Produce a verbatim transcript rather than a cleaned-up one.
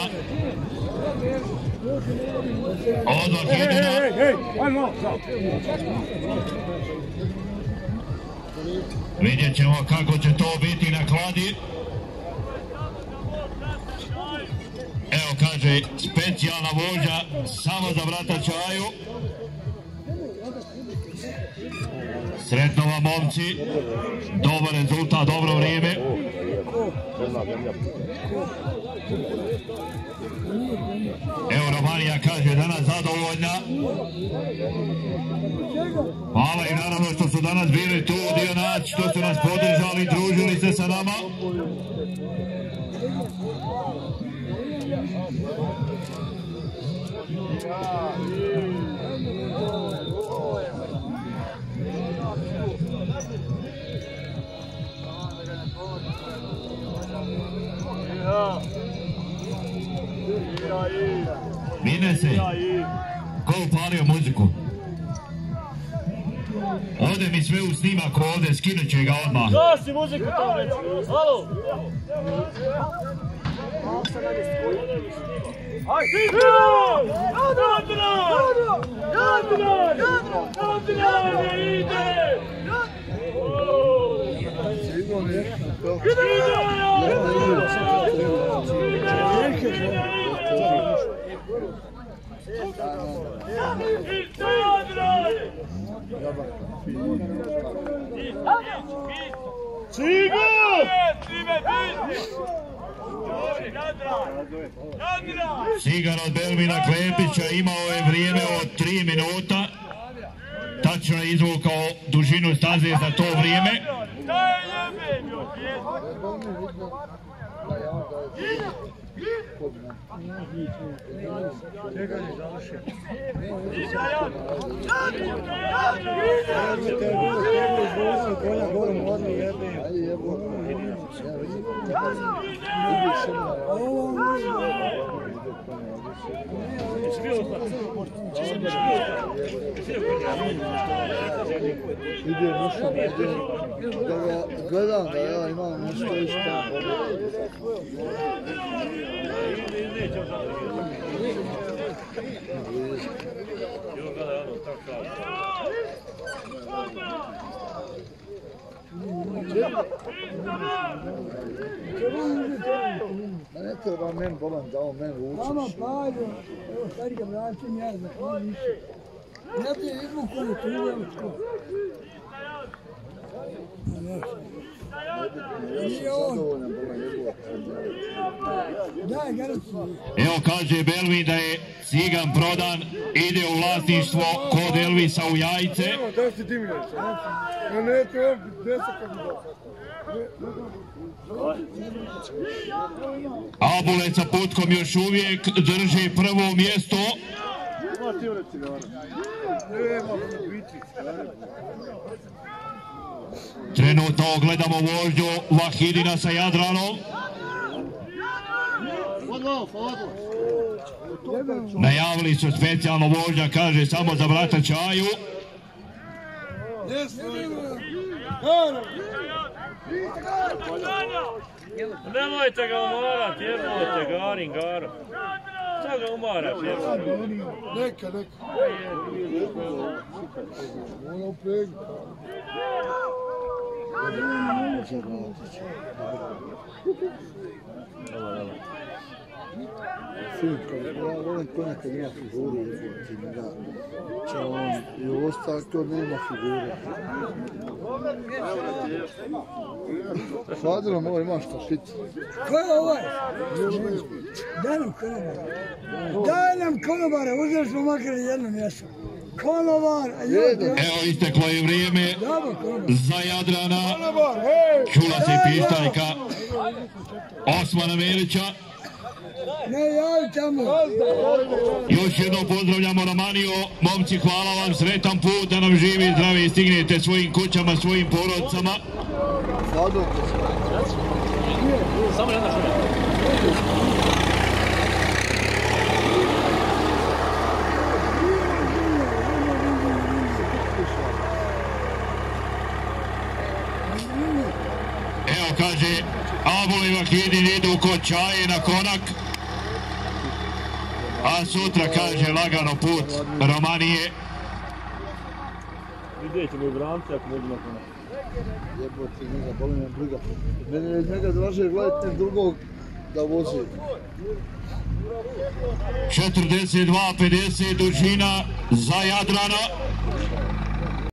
Od Vakidina. Vidjet ćemo kako će to biti na kladi. Evo kaže, specijalna vožnja samo za brata Čaju. Sretno vam momci, dobar rezultat, dobro vrijeme. Evo Romanija kaže danas zadovoljna. Hvala i naravno što su danas bili tu dio nas, što su nas podržali, družili se sa nama. Vide se, ko upalio muziku? Ode mi sve u snimak ovdje, skinut će ga odmah. Gasi muziku to već, halo! Aj, Sigurno! Jadran! Jadran! Jadran ide! Cigan od Belmina Klepića imao je vrijeme od tri minuta. Tačno je izvukao dužinu staze za to vrijeme. Gledam da ja imam nešto isto. Ne treba men bolan da on men učiš. Mama pađo, evo stari ga vraćam ja za koji više. Ja ti izvuku u Triveličko. Evo kaže Belvin da je Cigan prodan, ide u vlasništvo kod Elvisa u Jajce. Abulec sa Putkom još uvijek drži prvo mjesto. Trenutno gledamo vožnju Vakidina sa Jadranom. Najavili su specijalno vožnja, kaže samo za brata Čaju. Nemojte ga umarati, jebote, Garin, Garo. Šta ga umaraš, jebote? Neka, neka. Moram pregati. Ja volim konja kad ima figuru, da će on i ovo tako nema figure. Sadilo moj ima što šiti. Ko je ovaj? Daj nam konobara. Daj nam konobara, uzeli smo makar jedno mjesto. Konobar! Evo isteklo je vrijeme za Jadrana. Čula se pištaljka Osmana Melića. Ne, javi tamo. Još jednom pozdravljamo Romaniju. Momci, hvala vam, sretan put, da nam živi i zdravi i stignete svojim kućama, svojim porodcama. Samo jedna šuma. Evo kaže, Abul i Vakidin idu kod Čaje na konak. A sutra kaže lagano put Romanije. Vidjet ćemo i branci ako mogu nakon. Jebote, njega, boli me briga. Mene je njega draže gledati nek drugog da vozi. četrdeset dva pedeset dužina za Jadrana.